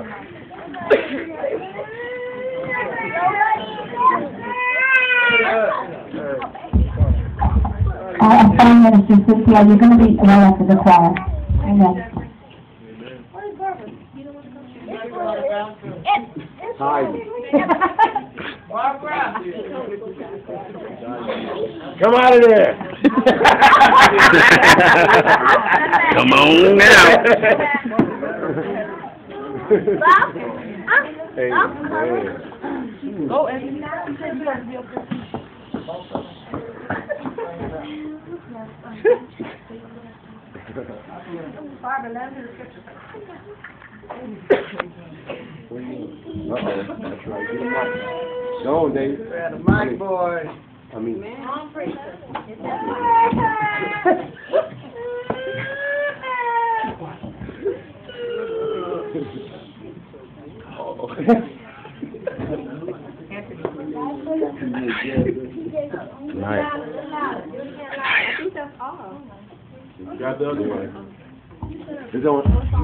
I'm saying that it's just, yeah, you're going to be right after the choir. Amen. Hi. Come out of there. Come on now. Hey, man. Go and That's right. Get him out. Go on, Dave. The mic boy. I mean. Nice. Grab the other one. It's on.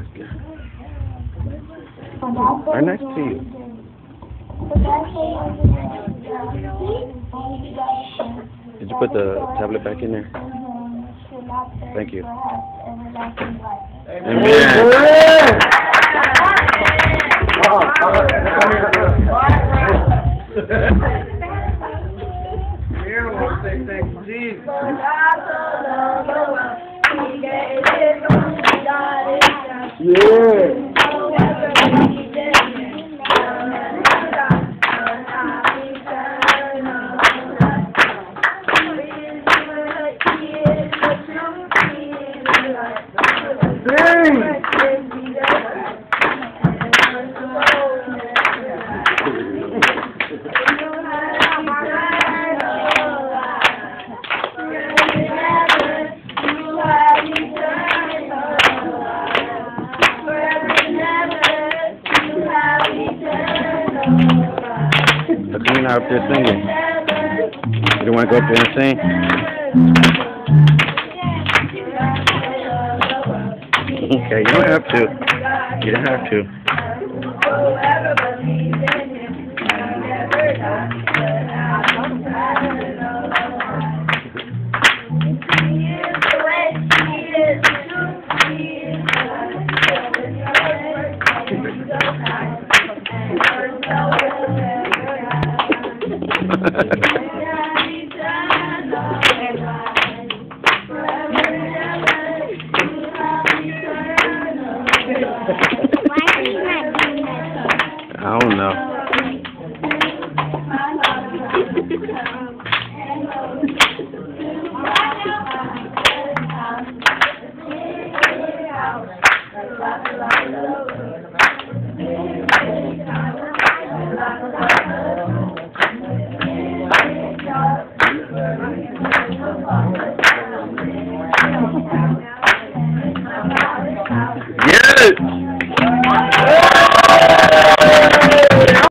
Right next to you. Did you put the tablet back in there? Thank you. Amen. Here, we'll say thank you, Jesus. Yeah. But you're not up there singing. You don't want to go up there and sing? Okay, you don't have to. You don't have to. I don't know.